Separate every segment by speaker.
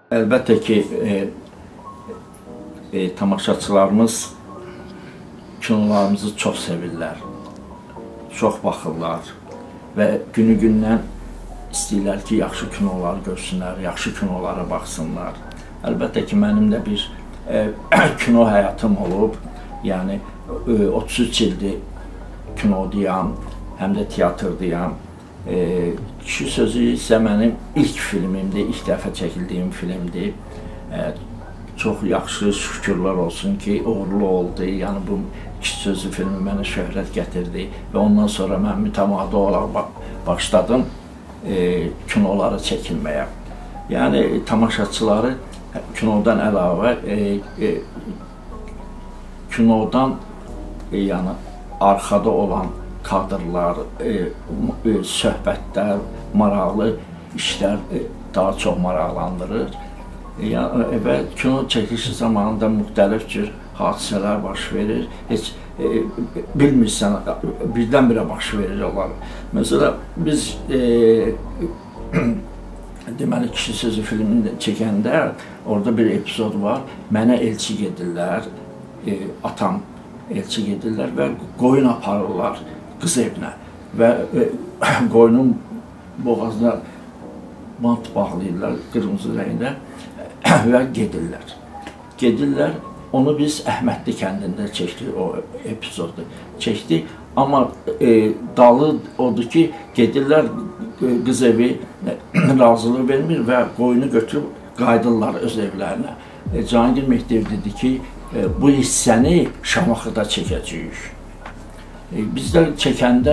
Speaker 1: Əlbəttə ki, tamaşaçılarımız kinolarımızı çox sevirlər, çox baxırlar və günü-gündən istəyirlər ki, yaxşı kinolar görsünlər, yaxşı kinolara baxsınlar. Əlbəttə ki, mənim də bir kino həyatım olub, yəni 33 ildir kinodayam, həm də teatrdayam. Kişi Sözü isə mənim ilk filmimdir, ilk dəfə çəkildiyim filmdir. Çox yaxşı, şükürlər olsun ki, uğurlu oldu. Yəni bu Kişi Sözü filmi mənə şöhrət gətirdi və ondan sonra mən mütəmadi olaraq başladım kinoları çəkilməyə. Yəni tamaşaçıları kinodan əlavə, kinodan yəni arxada olan kadrlar, söhbətlər, maraqlı işlər daha çox maraqlandırır. Və kino çəkilişi zamanında müxtəlif cür hadisələr baş verir. Heç bilmirsən, birdən-birə baş verir onlar. Məsələn, biz deməli Kişi Sözü filmini çəkəndə orada bir epizod var. Mənə elçi gedirlər, atam elçi gedirlər və qoyun aparırlar qız evinə və qoyunun boğazına bant bağlayırlar qırmızı rəngdə və gedirlər. Gedirlər, onu biz Əhmədli kəndində çəkdik, o epizodu çəkdik. Amma dalı odur ki, gedirlər, qız evi razılıq vermir və qoyunu götürüb qayıdırlar öz evlərinə. Cahangir Mehdiyev dedi ki, bu hissəni Şamaxıda çəkəcəyik. Bizlər çəkəndə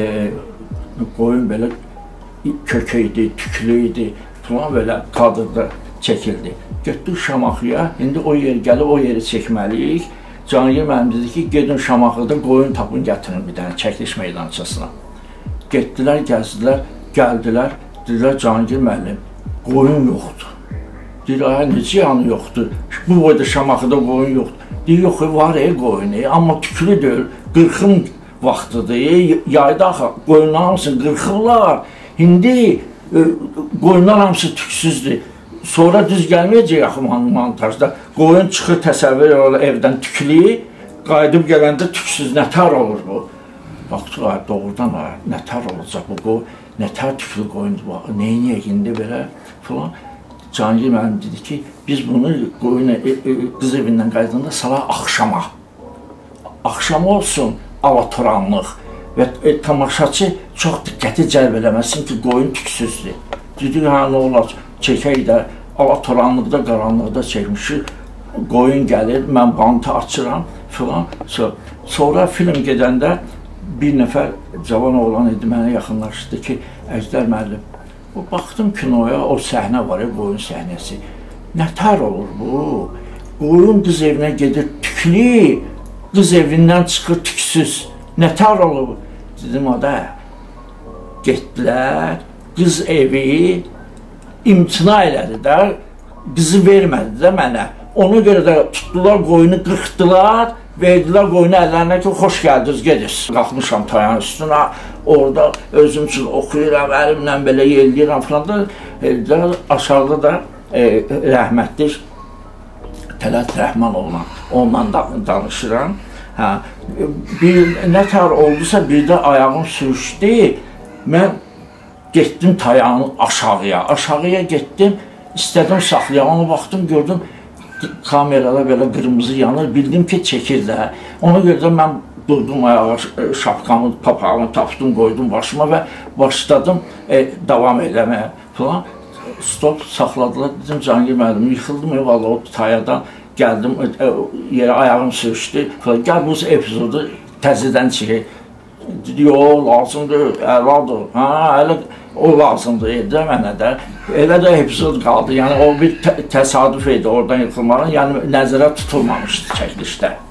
Speaker 1: qoyun belə kökü idi, tüklü idi, falan belə kadrda çəkildi. Getdik Şamaxıya, indi o yer gəlib o yeri çəkməliyik. Cahangir müəllim dedi ki, gedin Şamaxıda qoyun tapın, gətirin bir dənə çəkiliş meydançasına. Getdilər, gəzdilər, gəldilər, dedilər Cahangir müəllim, qoyun yoxdur. Deyir, necə yanı yoxdur? Bu boyda Şamaxıda qoyun yoxdur. Deyir, yox, var qoyun, amma tüklü deyil, qırxım vaxtıdır. Yayda qoyunlar hamısını qırxırlar. İndi qoyunlar hamısı tüksüzdür. Sonra düz gəlməyəcək yaxı montajda. Qoyun çıxır, təsəvvür olur, evdən tüklü, qayıdıb gələndə tüksüz, nətər olur bu? Baxdılar, doğrudan nətər olacaq bu qoyun, nətər tüklü qoyundur, neyniyək indi belə falan. Cahangir müəllim dedi ki, biz bunu qız evindən qayıdanda salaq axşama. Axşam olsun, alatoranlıq və tamaşaçı çox diqqəti cəlb eləməsin ki, qoyun tüksüzdür. Dedik, nə olar, çəkək də, alatoranlıqda, qaranlıqda çəkmişik, qoyun gəlir, mən bantı açıram filan. Sonra film gedəndə bir nəfər cavan oğlan idi, mənə yaxınlaşdı ki, Əjdər müəllim, baxdım kinoya, o səhnə var, qoyun səhnəsi. Nətər olur bu? Qoyun qız evinə gedir tüklü, qız evindən çıxır tüksüz. Nətər olur bu? Dedim, o da getdilər, qız evi imtina elədi də, qızı vermədi də mənə. Ona görə də tutdular, qoyunu qırxdılar, verdilər qoyunu əllərinə ki, xoş gəldiniz, gedirsiniz. Qalxmışam tayanın üstünə, orada özüm üçün oxuyuram, əlimlə belə yelləyirəm falan da, aşağıda da rəhmətli Tələt Rəhmanoğlu, onunla danışıram. Nətər oldusa, bir də ayağım sürüşdü, mən getdim tayanın aşağıya getdim, istədim saxlayam, ona baxdım, gördüm, kamerada belə qırmızı yanır, bildim ki, çəkir də. Ona görə də mən durdum ayağa, şapkamı, papağımı tapdım, qoydum başıma və başladım davam eləməyə falan. Stop, saxladılar, dedim, Cahangir müəllim, yıxıldım, valla o tayadan gəldim, yerə ayağım sürüşdü, gəl bu epizodu təzədən çəkək. Dedi, yox, lazımdır, əladır, hələ o lazımdır, edə mənə də. Elə də epizod qaldı, yəni o bir təsadüf idi oradan yıxılmağın, yəni nəzərə tutulmamışdı çəkilişdə.